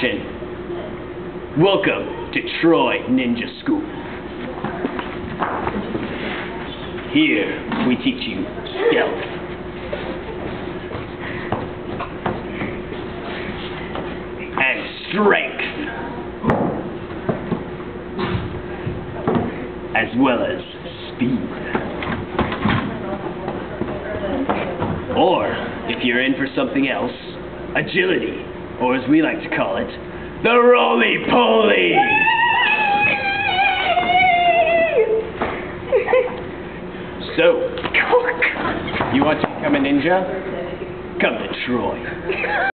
Action. Welcome to Troy Ninja School. Here we teach you stealth, and strength, as well as speed. Or, if you're in for something else, agility, or as we like to call it, the roly-poly! So, you want to become a ninja? Come to Troy.